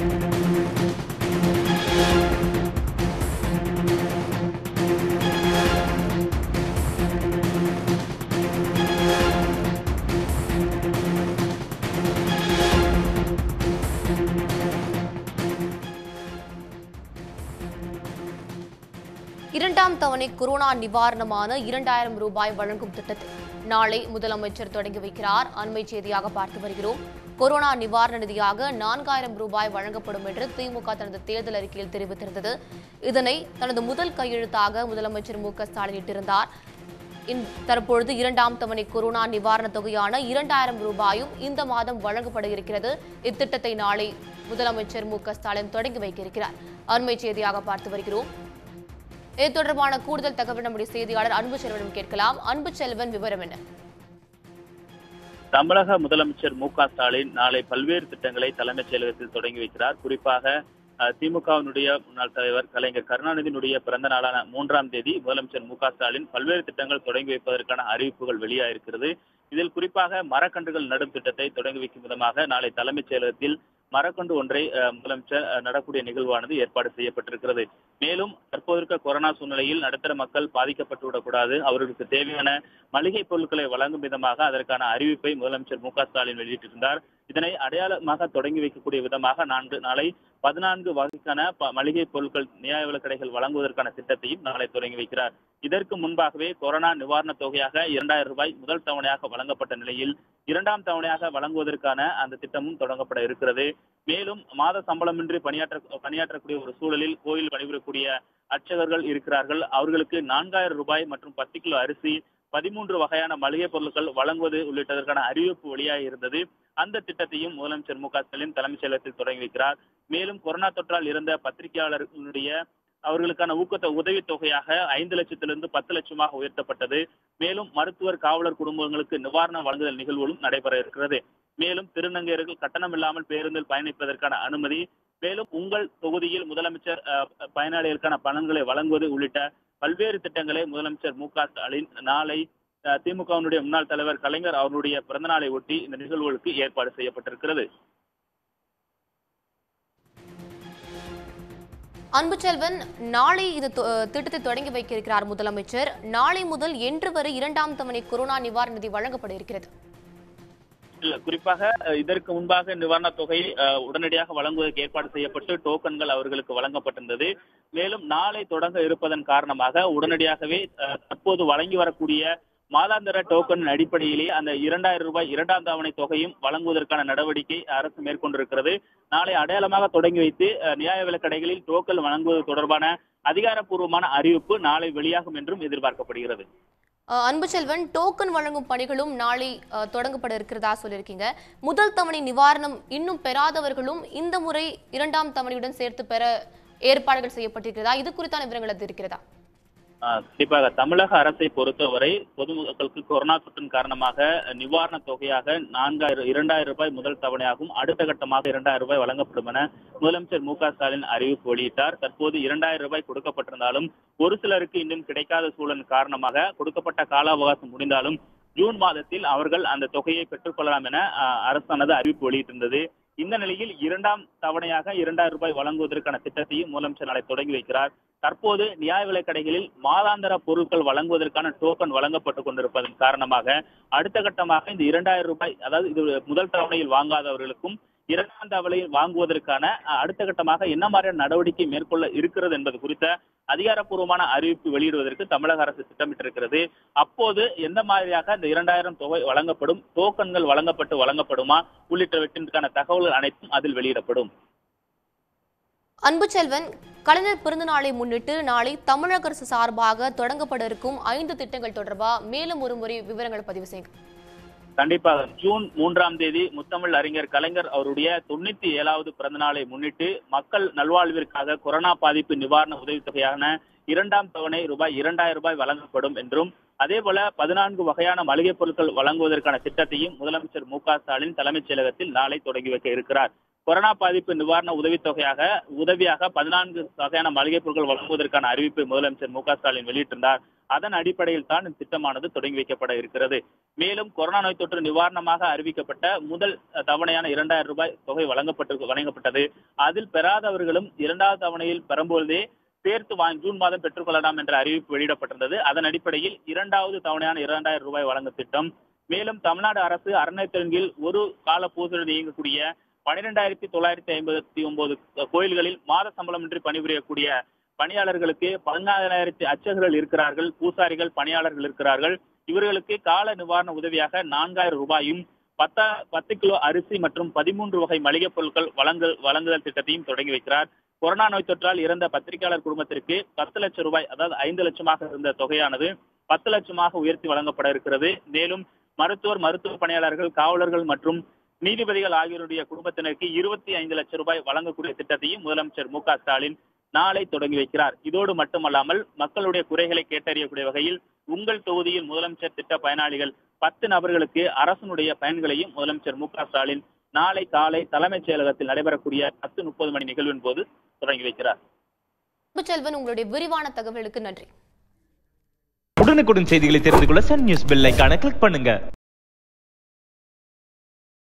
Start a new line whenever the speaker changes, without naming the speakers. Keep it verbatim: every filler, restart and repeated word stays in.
இரண்டாம் தவணை கொரோனா நிவாரணமான இரண்டாயிரம் ரூபாய் வழங்கும் திட்டத்தை நாளை முதலமைச்சர் தொடங்கி வைக்கிறார். அண்மை செய்தியாக பார்த்து வருகிறோம். கொரோனா நிவாரண நிதியாக நான்காயிரம் ரூபாய் வழங்கப்படும் என்று திமுக தனது தேர்தல் அறிக்கையில் தெரிவித்திருந்தது. இதனை தனது முதல் கையெழுத்தாக முதலமைச்சர் மு க ஸ்டாலின் இட்டிருந்தார். தற்பொழுது இரண்டாம் தவணை கொரோனா நிவாரண தொகையான இரண்டாயிரம் ரூபாயும் இந்த மாதம் வழங்கப்பட இருக்கிறது. இத்திட்டத்தை நாளை முதலமைச்சர் மு க ஸ்டாலின் தொடங்கி வைக்க இருக்கிறார். அண்மை செய்தியாக பார்த்து வருகிறோம். இது தொடர்பான கூடுதல் தகவல் நம்முடைய செய்தியாளர் அன்பு செல்வனிடம் கேட்கலாம். அன்பு செல்வன், விவரம் என்ன?
தமிழக முதலமைச்சர் மு க ஸ்டாலின் நாளை பல்வேறு திட்டங்களை தலைமைச் செயலகத்தில் தொடங்கி வைக்கிறார். குறிப்பாக திமுகவினுடைய முன்னாள் தலைவர் கலைஞர் கருணாநிதியினுடைய பிறந்த நாளான மூன்றாம் தேதி முதலமைச்சர் மு க ஸ்டாலின் பல்வேறு திட்டங்கள் தொடங்கி வைப்பதற்கான அறிவிப்புகள் வெளியாயிருக்கிறது. இதில் குறிப்பாக மரக்கன்றுகள் நடும் திட்டத்தை தொடங்கி வைக்கும் விதமாக நாளை தலைமைச் செயலகத்தில் மரக்கன்று ஒன்றை முதலமைச்சர் நடக்கூடிய நிகழ்வானது ஏற்பாடு செய்யப்பட்டிருக்கிறது. மேலும் தற்போது இருக்க கொரோனா சூழ்நிலையில் நடுத்தர மக்கள் பாதிக்கப்பட்டுவிடக்கூடாது, அவர்களுக்கு தேவையான மளிகை பொருட்களை வழங்கும் விதமாக அதற்கான அறிவிப்பை முதலமைச்சர் மு க ஸ்டாலின் வெளியிட்டிருந்தார். இதனை அடையாளமாக தொடங்கி வைக்கக்கூடிய விதமாக நான்கு நாளை பதினான்கு வகைக்கான மளிகை பொருட்கள் நியாய விலைக் கடைகள் வழங்குவதற்கான திட்டத்தையும் நாளை தொடங்கி வைக்கிறார். இதற்கு முன்பாகவே கொரோனா நிவாரண தொகையாக இரண்டாயிரம் ரூபாய் முதல் தவணையாக வழங்கப்பட்ட நிலையில் இரண்டாம் தவணையாக வழங்குவதற்கான அந்த திட்டமும் தொடங்கப்பட இருக்கிறது. மேலும் மாத சம்பளமின்றி பணியாற்ற பணியாற்றக்கூடிய ஒரு சூழலில் கோயில் பணிபுரியக்கூடிய அர்ச்சகர்கள் இருக்கிறார்கள். அவர்களுக்கு நான்காயிரம் ரூபாய் மற்றும் பத்து கிலோ அரிசி, பதிமூன்று வகையான மளிகை பொருட்கள் வழங்குவது உள்ளிட்டதற்கான அறிவிப்பு வெளியாக இருந்தது. அந்த திட்டத்தையும் முதலமைச்சர் மு க ஸ்டாலின் தலைமைச் செயலகத்தில் தொடங்கி வைக்கிறார். மேலும் கொரோனா தொற்றால் இருந்த பத்திரிகையாளர்களுடைய அவர்களுக்கான ஊக்கத்த உதவித் தொகையாக ஐந்து லட்சத்திலிருந்து பத்து லட்சமாக உயர்த்தப்பட்டது. மேலும் மருத்துவர், காவலர் குடும்பங்களுக்கு நிவாரணம் வழங்குதல் நிகழ்வுகளும் நடைபெற இருக்கிறது. மேலும் திருநங்கையர்கள் கட்டணம் இல்லாமல் பேருந்தில் பயணிப்பதற்கான அனுமதி, மேலும் உங்கள் தொகுதியில் முதலமைச்சர் பயனாளிகளுக்கான பலன்களை வழங்குவது உள்ளிட்ட பல்வேறு திட்டங்களை முதலமைச்சர் மு க ஸ்டாலின் நாளை திமுகவினுடைய முன்னாள் தலைவர் கலைஞர் அவருடைய பிறந்த நாளை ஒட்டி இந்த நிகழ்வுகளுக்கு ஏற்பாடு செய்யப்பட்டிருக்கிறது.
அன்புச்செல்வன், நாளை இது திட்டத்தை தொடங்கி வைக்க இருக்கிறார் முதலமைச்சர். நாளை முதல் என்று வரை இரண்டாம் தவணை கொரோனா நிவாரண நிதி வழங்கப்பட இருக்கிறது.
இல்ல, குறிப்பாக இதற்கு முன்பாக நிவாரண தொகை உடனடியாக வழங்குவதற்கு ஏற்பாடு செய்யப்பட்டு டோக்கன்கள் அவர்களுக்கு வழங்கப்பட்டிருந்தது. மேலும் நாளை தொடங்க இருப்பதன் காரணமாக உடனடியாகவே தற்போது வழங்கி வரக்கூடிய மாதாந்திர டோக்கன் அடிப்படையிலேயே அந்த இரண்டாயிரம் ரூபாய் இரண்டாம் தவணை தொகையும் வழங்குவதற்கான நடவடிக்கை அரசு மேற்கொண்டிருக்கிறது. நாளை அடையாளமாக தொடங்கி வைத்து நியாய விலைக் கடைகளில் டோக்கன் வழங்குவது தொடர்பான அதிகாரப்பூர்வமான அறிவிப்பு நாளை வெளியாகும் என்றும் எதிர்பார்க்கப்படுகிறது.
அன்புச்செல்வன், டோக்கன் வழங்கும் பணிகளும் நாளை தொடங்கப்பட இருக்கிறதா சொல்லியிருக்கீங்க. முதல் தவணை நிவாரணம் இன்னும் பெறாதவர்களும் இந்த முறை இரண்டாம் தவணையுடன் சேர்த்து பெற ஏற்பாடுகள் செய்யப்பட்டிருக்கிறதா? இது குறித்தான விவரங்கள் அது இருக்கிறதா?
கண்டிப்பாக தமிழக அரசை பொறுத்தவரை பொதுமக்களுக்கு கொரோனா தொற்றின் காரணமாக நிவாரண தொகையாக நான்காயிரம் இரண்டாயிரம் ரூபாய் முதல் தவணையாகும், அடுத்த கட்டமாக இரண்டாயிரம் ரூபாய் வழங்கப்படும் என முதலமைச்சர் மு க ஸ்டாலின் அறிவிப்பு வெளியிட்டார். தற்போது இரண்டாயிரம் ரூபாய் கொடுக்கப்பட்டிருந்தாலும் ஒரு சிலருக்கு இன்னும் கிடைக்காத சூழல் காரணமாக கொடுக்கப்பட்ட கால அவகாசம் முடிந்தாலும் ஜூன் மாதத்தில் அவர்கள் அந்த தொகையை பெற்றுக் கொள்ளலாம் என அரசானது அறிவிப்பு வெளியிட்டிருந்தது. இந்த நிலையில் இரண்டாம் தவணையாக இரண்டாயிரம் ரூபாய் வழங்குவதற்கான திட்டத்தையும் முதலமைச்சர் நாளை தொடங்கி வைக்கிறார். தற்போது நியாய விலைக் கடைகளில் மாதாந்திர பொருட்கள் வழங்குவதற்கான டோக்கன் வழங்கப்பட்டுக் கொண்டிருப்பதன் காரணமாக அடுத்த கட்டமாக இந்த இரண்டாயிரம் ரூபாய், அதாவது இது முதல் தவணையில் வாங்காதவர்களுக்கும் இரண்டாம் தவணையில் வாங்குவதற்கான அடுத்த கட்டமாக என்ன மாதிரியான நடவடிக்கை மேற்கொள்ள இருக்கிறது என்பது குறித்த அதிகாரப்பூர்வமான அறிவிப்பு வெளியிடுவதற்கு தமிழக அரசு திட்டமிட்டிருக்கிறது. அப்போது எந்த மாதிரியாக இந்த இரண்டாயிரம் தொகை வழங்கப்படும், டோக்கன்கள் வழங்கப்பட்டு வழங்கப்படுமா உள்ளிட்டவற்றிற்கான தகவல்கள் அனைத்தும் அதில் வெளியிடப்படும்.
அன்புச்செல்வன், கலைஞர் பிறந்த நாளை முன்னிட்டு நாளை தமிழக அரசு சார்பாக தொடங்கப்பட இருக்கும் ஐந்து திட்டங்கள் தொடர்பாக மேலும் ஒரு முறை விவரங்கள் பதிவு செய்யுங்க.
கண்டிப்பாக ஜூன் மூன்றாம் தேதி முத்தமிழ் அறிஞர் கலைஞர் அவருடைய தொண்ணூத்தி ஏழாவது பிறந்த நாளை முன்னிட்டு மக்கள் நல்வாழ்விற்காக கொரோனா பாதிப்பு நிவாரண உதவித்தொகையான இரண்டாம் தவணை ரூபாய் இரண்டாயிரம் ரூபாய் வழங்கப்படும் என்றும், அதே போல பதினான்கு வகையான மளிகை பொருட்கள் வழங்குவதற்கான திட்டத்தையும் முதலமைச்சர் மு க ஸ்டாலின் தலைமைச் செயலகத்தில் நாளை தொடங்கி வைக்க இருக்கிறார். கொரோனா பாதிப்பு நிவாரண உதவித்தொகையாக உதவியாக பதினான்கு வகையான மளிகை பொருட்கள் வழங்குவதற்கான அறிவிப்பை முதலமைச்சர் மு க ஸ்டாலின் வெளியிட்டிருந்தார். அதன் அடிப்படையில் தான் இந்த திட்டமானது தொடங்கி வைக்கப்பட இருக்கிறது. மேலும் கொரோனா நோய் தொற்று நிவாரணமாக அறிவிக்கப்பட்ட முதல் தவணையான இரண்டாயிரம் ரூபாய் தொகை வழங்கப்பட்டு வழங்கப்பட்டது. அதில் பெறாதவர்களும் இரண்டாவது தவணையில் பெறும்போதே சேர்த்து வாங்கி ஜூன் மாதம் பெற்றுக் கொள்ளலாம் என்ற அறிவிப்பு வெளியிடப்பட்டிருந்தது. அதன் அடிப்படையில் இரண்டாவது தவணையான இரண்டாயிரம் ரூபாய் வழங்கும் திட்டம். மேலும் தமிழ்நாடு அரசு அறநிலையத்தின் ஒரு கால பூஜையில் இயங்கக்கூடிய பனிரெண்டாயிரத்தி தொள்ளாயிரத்தி ஐம்பத்தி ஒன்பது கோயில்களில் மாத சம்பளமின்றி பணிபுரியக்கூடிய பணியாளர்களுக்கு பதினாலாயிரத்தி அர்ச்சகர்கள் இருக்கிறார்கள், பூசாரிகள், பணியாளர்கள் இருக்கிறார்கள். இவர்களுக்கு கால நிவாரண உதவியாக நான்காயிரம் ரூபாயும் பத்தா பத்து கிலோ அரிசி மற்றும் பதிமூன்று வகை மளிகை பொருட்கள் வழங்கல் வழங்குதல் திட்டத்தையும் தொடங்கி வைக்கிறார். கொரோனா நோய் தொற்றால் இறந்த பத்திரிகையாளர் குடும்பத்திற்கு பத்து லட்சம் ரூபாய், அதாவது ஐந்து லட்சமாக இருந்த தொகையானது பத்து லட்சமாக உயர்த்தி வழங்கப்பட இருக்கிறது. மேலும் மருத்துவர், மருத்துவ பணியாளர்கள், காவலர்கள் மற்றும் நீதிபதிகள் ஆகியோருடைய குடும்பத்தினருக்கு இருபத்தி ஐந்து லட்சம் ரூபாய் வழங்கக்கூடிய திட்டத்தையும் முதலமைச்சர் மு க ஸ்டாலின் நாளை தொடங்கி வைக்கிறார். இதோடு மட்டுமல்லாமல் மக்களுடைய குறைகளை கேட்டறியக்கூடிய வகையில் உங்கள் தொகுதியில் முதலமைச்சர் திட்ட பயனாளிகள் பத்து நபர்களுக்கு அரசனுடைய பயன்களையும் முதலமைச்சர் மு க ஸ்டாலின் நாளை காலை தலைமைச் செயலகத்தில் நடைபெறக்கூடிய பத்து முப்பது மணி நிகழ்வின் போது தொடங்கி வைக்கிறார்.
செல்வன், உங்களுடைய விரிவான தகவலுக்கு நன்றி.
உடனுக்குடன் செய்திகளை தெரிந்து கொள்ள சன் நியூஸ் பெல் ஐகானை கிளிக் பண்ணுங்க.